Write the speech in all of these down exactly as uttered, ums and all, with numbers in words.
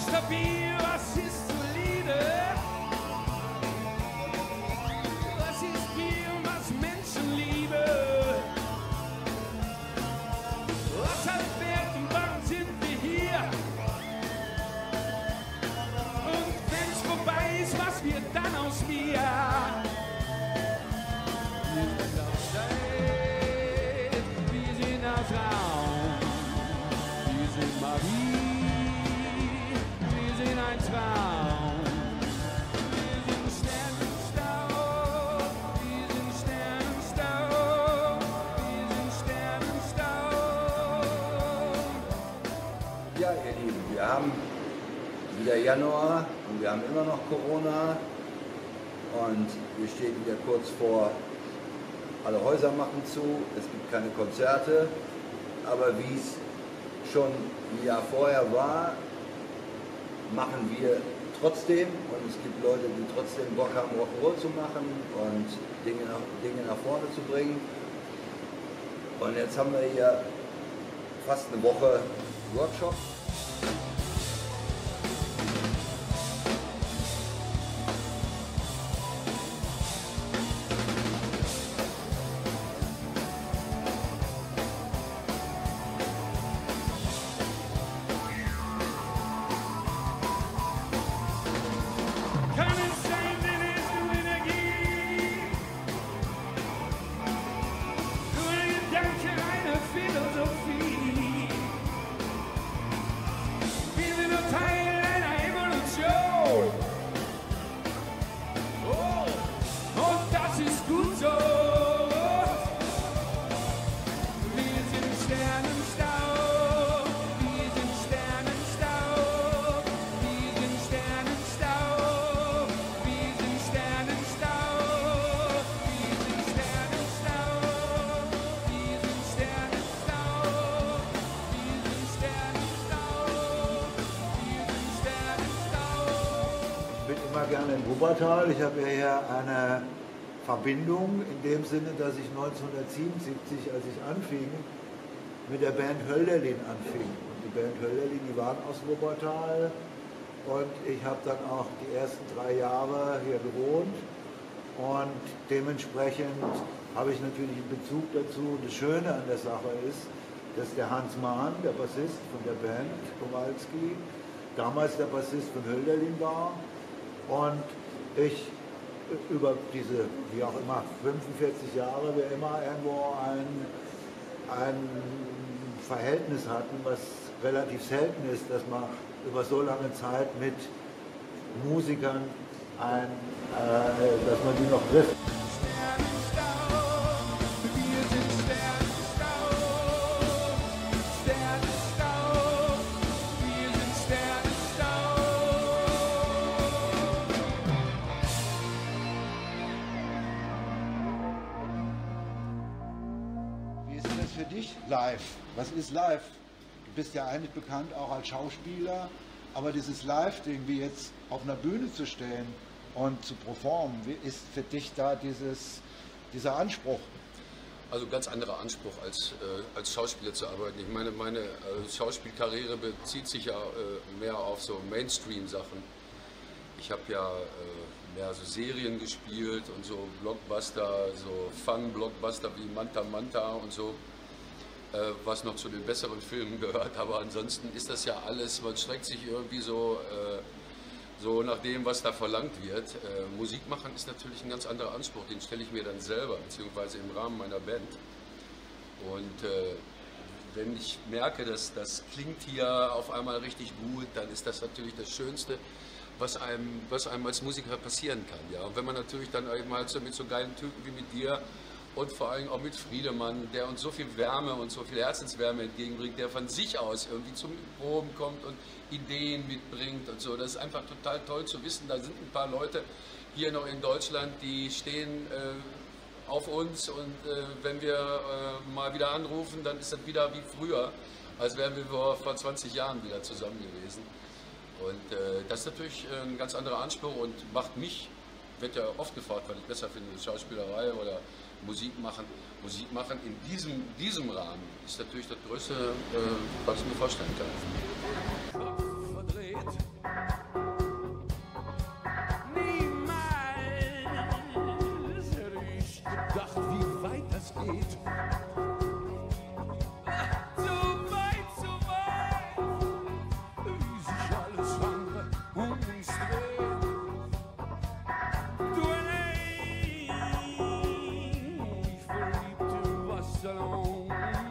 stabil, was ist solide? Was ist Bier und was Menschenliebe? Was hat Wert und warum sind wir hier? Und wenn's vorbei ist, was wird dann aus mir? Wir sind auf Zeit, wir sind auf Raum, wir sind Magie, wir sind ein Traum. Wir sind Sternenstaub, wir sind Sternenstaub, wir sind Sternenstaub. Ja, ihr Lieben, wir haben wieder Januar und wir haben immer noch Corona und wir stehen wieder kurz vor, alle Häuser machen zu, es gibt keine Konzerte, aber wie es schon ein Jahr vorher war, machen wir trotzdem und es gibt Leute, die trotzdem Bock haben, Rock'n'Roll zu machen und Dinge nach, Dinge nach vorne zu bringen. Und jetzt haben wir hier fast eine Woche Workshop. Kann es sein, denn es ist nur Energie? Nur ein Gedanke, eine Philosophie. Wir sind nur Teil einer Evolution. Oh, und das ist gut so. Wir sind Sternenstaub, wir sind Sternenstaub, wir sind Sternenstaub, wir sind Sternenstaub, wir sind Sternenstaub, wir sind Sternenstaub, wir sind Sternenstaub, wir sind Sternenstaub. Ich bin immer gerne in Wuppertal. Ich habe ja hier eine Verbindung in dem Sinne, dass ich neunzehnhundertsiebenundsiebzig, als ich anfing, mit der Band Hölderlin anfing. Und die Band Hölderlin, die waren aus Wuppertal und ich habe dann auch die ersten drei Jahre hier gewohnt und dementsprechend habe ich natürlich einen Bezug dazu. Das Schöne an der Sache ist, dass der Hans Mahn, der Bassist von der Band Kowalski, damals der Bassist von Hölderlin war und ich über diese, wie auch immer, fünfundvierzig Jahre, wir immer irgendwo ein, ein Verhältnis hatten, was relativ selten ist, dass man über so lange Zeit mit Musikern, ein, äh, dass man die noch trifft. Wir sind Sternenstaub, Sternenstaub, wir sind Sternenstaub. Wie ist das für dich live? Was ist live? Du bist ja eigentlich bekannt auch als Schauspieler, aber dieses Live-Ding, wie jetzt auf einer Bühne zu stehen und zu performen, wie ist für dich da dieses, dieser Anspruch? Also ganz anderer Anspruch als, äh, als Schauspieler zu arbeiten. Ich meine, meine äh, Schauspielkarriere bezieht sich ja äh, mehr auf so Mainstream-Sachen. Ich habe ja äh, mehr so Serien gespielt und so Blockbuster, so Fun-Blockbuster wie Manta Manta und so, äh, was noch zu den besseren Filmen gehört. Aber ansonsten ist das ja alles, man streckt sich irgendwie so, äh, so nach dem, was da verlangt wird. Äh, Musik machen ist natürlich ein ganz anderer Anspruch, den stelle ich mir dann selber, beziehungsweise im Rahmen meiner Band. Und äh, wenn ich merke, dass das klingt hier auf einmal richtig gut, dann ist das natürlich das Schönste, was einem, was einem als Musiker passieren kann. Ja? Und wenn man natürlich dann eben halt so mit so geilen Typen wie mit dir und vor allem auch mit Friedemann, der uns so viel Wärme und so viel Herzenswärme entgegenbringt, der von sich aus irgendwie zum Proben kommt und Ideen mitbringt und so. Das ist einfach total toll zu wissen, da sind ein paar Leute hier noch in Deutschland, die stehen äh, auf uns und äh, wenn wir äh, mal wieder anrufen, dann ist das wieder wie früher, als wären wir vor, vor zwanzig Jahren wieder zusammen gewesen. Und äh, das ist natürlich ein ganz anderer Anspruch und macht mich, wird ja oft gefragt, was ich besser finde, Schauspielerei oder Musik machen. Musik machen in diesem, diesem Rahmen ist natürlich das Größte, äh, was ich mir vorstellen kann. Kopf verdreht. So weit, so weit, wie sich alles andere um uns dreht. Du allein, ich verliebt im Wassersalon.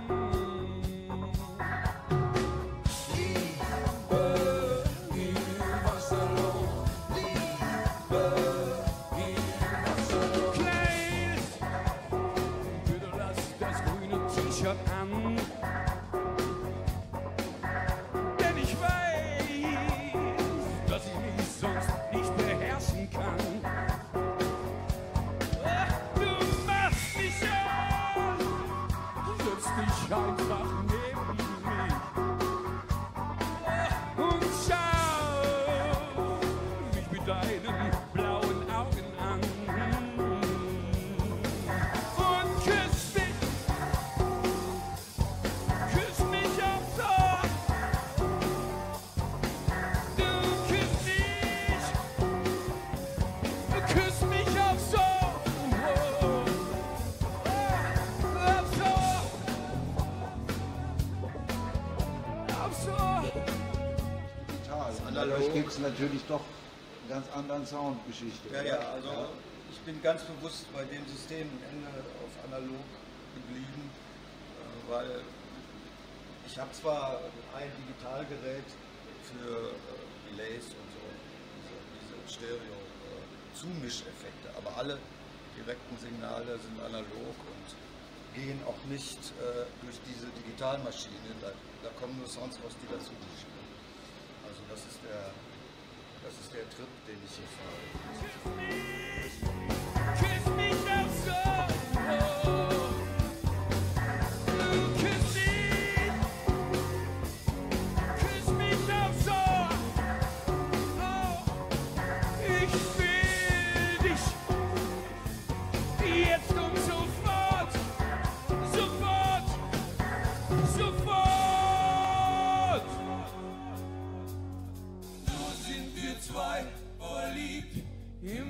Liebe im Wassersalon, Liebe im Wassersalon. Kleid, bitte lass das grüne T-Shirt an. Denn ich weiß, dass ich mich sonst nicht beherrschen kann. Ach, du machst mich an, setz dich einfach neben mich. Ach, und schau mich mit deinen blauen Augen an. Und küss mich, küss mich aufs Ohr. Du küss mich, küss mich aufs Ohr. Aufs Ohr, aufs Ohr. Digital. Und dadurch gibt es natürlich doch eine ganz anderen Soundgeschichte. Ja, oder? ja, also ich bin ganz bewusst bei dem System am Ende auf analog geblieben, äh, weil ich habe zwar ein Digitalgerät für äh, Delays und so, diese, diese Stereo-Zumischeffekte, aber alle direkten Signale sind analog und gehen auch nicht äh, durch diese Digitalmaschine, da, da kommen nur Sounds raus, die dazu mischen. Also das ist der, das ist der Trip, den ich hier fahre. Küss mich aufs Ohr. Du küss mich, küss mich aufs Ohr. Oh, ich will dich jetzt und sofort, sofort, sofort. So sind wir zwei verliebt im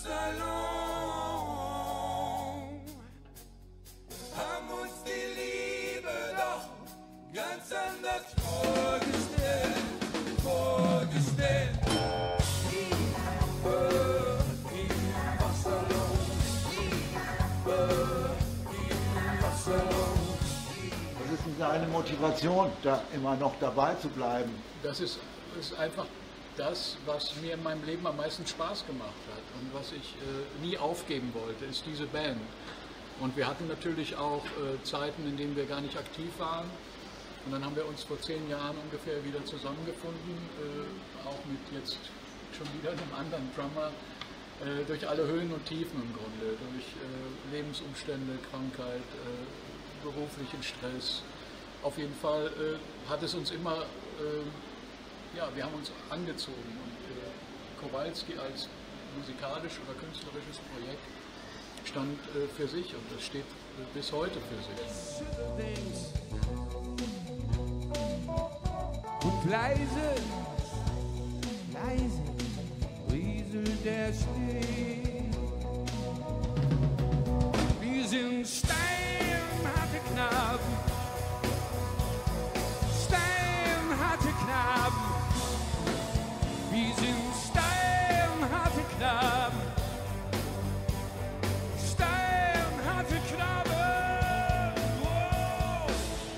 Wassersalon. Haben uns die Liebe doch ganz anders vorgestellt, vorgestellt. Liebe im Wassersalon, Liebe im Wassersalon. Was ist denn deine Motivation, da immer noch dabei zu bleiben? Das ist, ist einfach das, was mir in meinem Leben am meisten Spaß gemacht hat und was ich äh, nie aufgeben wollte, ist diese Band. Und wir hatten natürlich auch äh, Zeiten, in denen wir gar nicht aktiv waren. Und dann haben wir uns vor zehn Jahren ungefähr wieder zusammengefunden, äh, auch mit jetzt schon wieder einem anderen Drummer, äh, durch alle Höhen und Tiefen im Grunde, durch äh, Lebensumstände, Krankheit, äh, beruflichen Stress. Auf jeden Fall äh, hat es uns immer äh, ja, wir haben uns angezogen und äh, Kowalski als musikalisch oder künstlerisches Projekt stand äh, für sich und das steht äh, bis heute für sich. Und leise, leise rieselt der Schnee. Wir sind steinharte Knaben, steinharte Knaben. Wir sind steinharte Knaben, steinharte Knaben. Wow.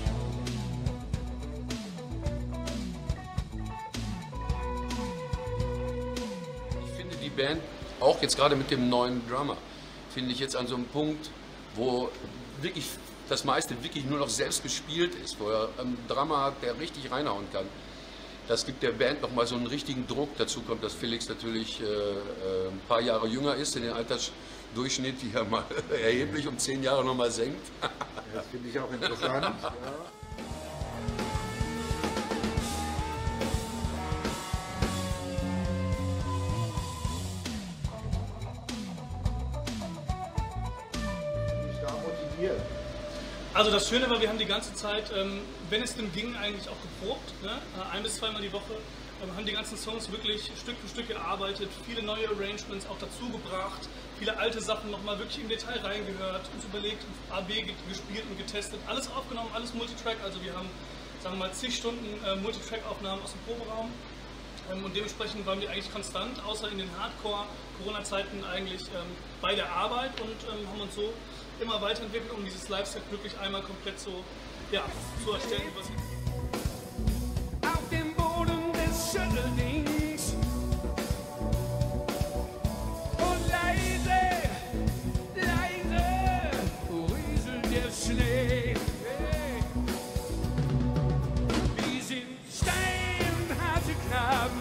Ich finde die Band, auch jetzt gerade mit dem neuen Drummer, finde ich jetzt an so einem Punkt, wo wirklich das meiste wirklich nur noch selbst gespielt ist, wo er einen Drummer hat, der richtig reinhauen kann. Das gibt der Band nochmal so einen richtigen Druck. Dazu kommt, dass Felix natürlich äh, äh, ein paar Jahre jünger ist, in den Altersdurchschnitt, die er mal erheblich um zehn Jahre nochmal senkt. Das finde ich auch interessant. Ja. Bin ich da motiviert? Also das Schöne war, wir haben die ganze Zeit, ähm, wenn es denn ging, eigentlich auch geprobt, ne? Ein bis zweimal die Woche. ähm, haben die ganzen Songs wirklich Stück für Stück gearbeitet, viele neue Arrangements auch dazu gebracht, viele alte Sachen nochmal wirklich im Detail reingehört, uns überlegt, A B gespielt und getestet, alles aufgenommen, alles Multitrack, also wir haben, sagen wir mal, zig Stunden äh, Multitrack-Aufnahmen aus dem Proberaum. Und dementsprechend waren wir eigentlich konstant, außer in den Hardcore-Corona-Zeiten eigentlich ähm, bei der Arbeit und ähm, haben uns so immer weiterentwickelt, um dieses Live-Set wirklich einmal komplett so ja, zu erstellen. Auf dem Boden des Schütteldings und leise, leise rieselt der Schnee. Wir sind steinharte Knaben,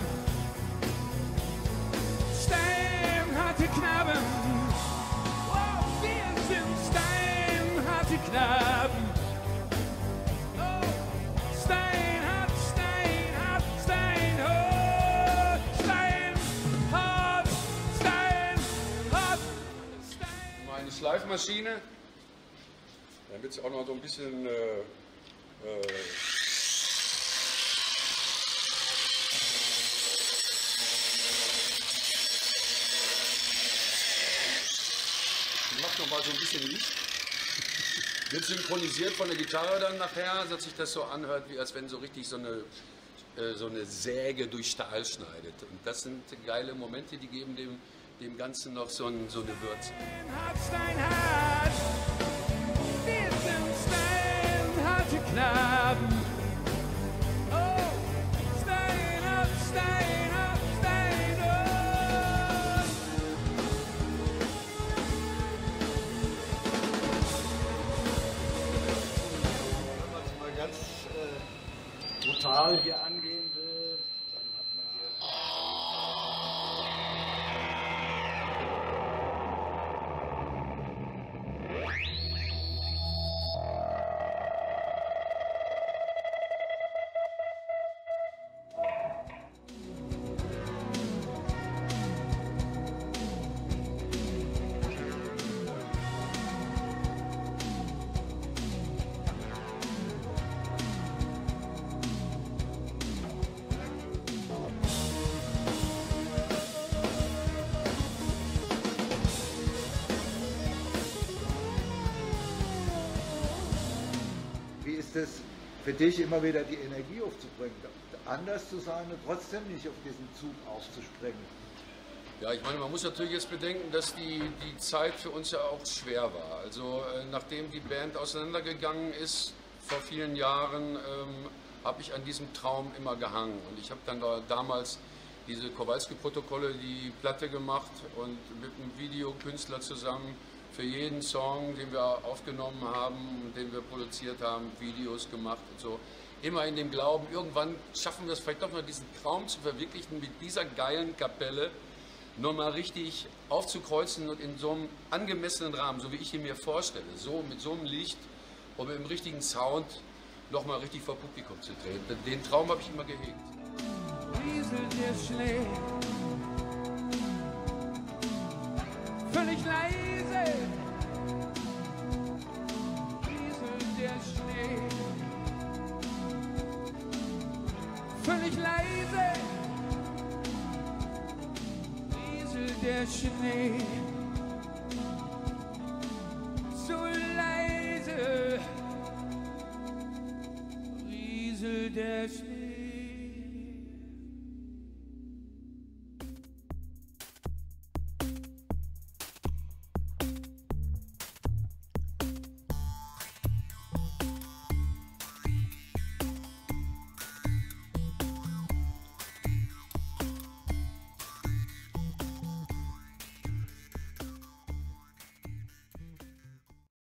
steinharte Knaben, oh, wir sind steinharte Knaben, oh, steinhart, steinhart, steinhart, steinhart, steinhart, steinhart. Meine Schleifmaschine, damit es auch noch so ein bisschen äh, äh, macht noch mal so ein bisschen Licht. Wird synchronisiert von der Gitarre dann nachher, dass sich das so anhört, wie als wenn so richtig so eine, äh, so eine Säge durch Stahl schneidet. Und das sind geile Momente, die geben dem, dem Ganzen noch so, ein, so eine Würze. Steinhart, steinhart, wir sind steinharte Knaben. Oh, steinhart, steinhart, steinhart. Wenn man es mal ganz äh, brutal hier angehen will, dann hat man hier. Wie ist es für dich, immer wieder die Energie aufzubringen, anders zu sein und trotzdem nicht auf diesen Zug aufzuspringen? Ja, ich meine, man muss natürlich jetzt bedenken, dass die, die Zeit für uns ja auch schwer war. Also äh, nachdem die Band auseinandergegangen ist vor vielen Jahren, ähm, habe ich an diesem Traum immer gehangen. Und ich habe dann da damals diese Kowalski-Protokolle, die Platte gemacht und mit einem Videokünstler zusammen für jeden Song, den wir aufgenommen haben und den wir produziert haben, Videos gemacht und so. Immer in dem Glauben, irgendwann schaffen wir es vielleicht doch mal, diesen Traum zu verwirklichen, mit dieser geilen Kapelle nochmal richtig aufzukreuzen und in so einem angemessenen Rahmen, so wie ich ihn mir vorstelle, so mit so einem Licht und mit dem richtigen Sound nochmal richtig vor Publikum zu treten. Den Traum habe ich immer gehegt. Rieselt der Schnee, völlig leise, rieselt der Schnee, völlig leise, rieselt der Schnee, so leise, rieselt der Schnee.